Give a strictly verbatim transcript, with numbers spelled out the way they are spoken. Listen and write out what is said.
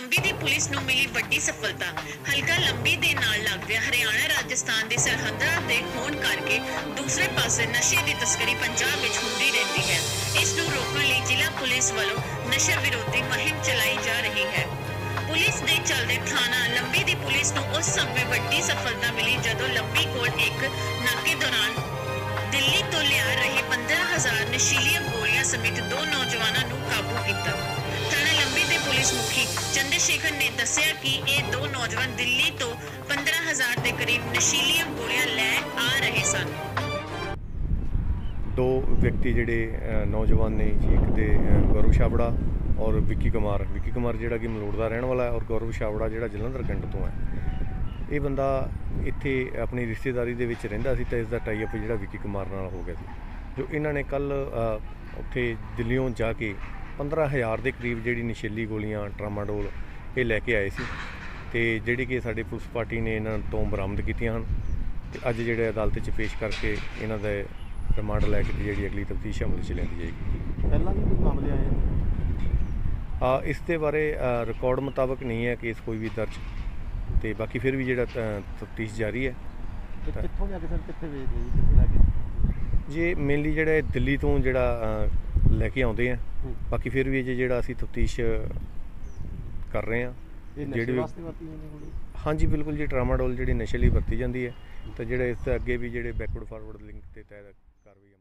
लंबी दी पुलिस नूं मिली वड्डी सफलता। हलका लंबी दे नाल लगदे हरियाणा राजस्थान दी सरहदां ते होण करके दूसरे पासे नशे दी तस्करी पंजाब विच हुंदी रहंदी है। इस नूं रोकण लई जिला पुलिस वल्लों नशा विरोधी मुहिम चलाई जा रही है। पुलिस दे चलदे थाना लंबी दी पुलिस नूं उस समय वड्डी सफलता मिली जदों लंबी कोल एक नाके दौरान दिल्ली तो लिया रहे पंद्रह हजार नशीलियां गोलियां समेत दो नौजवानों नूं काबू किया। थाना लंबी दे पुलिस मुखी चंद्रशेखर ने दस्सिया कि ये दो नौजवान दिल्ली तो पंद्रह हजार के करीब नशीलियां गोलियां लै आ रहे सन। दो व्यक्ति जिहड़े नौजवान ने जी, एक दे गौरव छाबड़ा और विक्की कुमार विक्की कुमार जिहड़ा कि मलोड़ दा रहण वाला है और गौरव छाबड़ा जिहड़ा जलंधर पिंड तो है। ये बंदा इत्थे अपनी रिश्तेदारी दे विच रहिंदा सी ते इसदा टाई अप जिहड़ा विक्की कुमार नाल हो गया सी। जो इन्हां ने कल उत्थे दिल्लीओं जाके पंद्रह हज़ार के करीब जिहड़ी नशीली गोलियां ट्रामाडोल ये लैके आए सी ते जिहड़ी कि साडी पुलिस पार्टी ने इन्हां तो बरामद कीतियां हन ते अज जिहड़े अदालत च पेश करके इन्हां दे रिमांड लैके जिहड़ी अगली तफ्तीश अमल च लिआंदी जाएगी। पहलां भी कोई मामले आए आ इस दे बारे रिकॉर्ड मुताबक नहीं है केस कोई भी दर्ज ते बाकी फिर भी जिहड़ा तफ्तीश जारी है। कित्थों लैके सर कित्थे भेजदे जी कित्थों लैके जे मेनली जिहड़ा दिल्ली तो जिहड़ा लैके आउंदे हैं। बाकी फिर भी अजे जिहड़ा असीं तफ्तीश कर रहे हैं जेह्ड़ी वास्ते वरती जांदी। हाँ जी बिल्कुल जी, ट्रामाडोल जिहड़ी नशे लई वरती जांदी है तो जिहड़े इस अगे भी जिहड़े बैकवर्ड फारवर्ड लिंक ते तहत कार्रवाई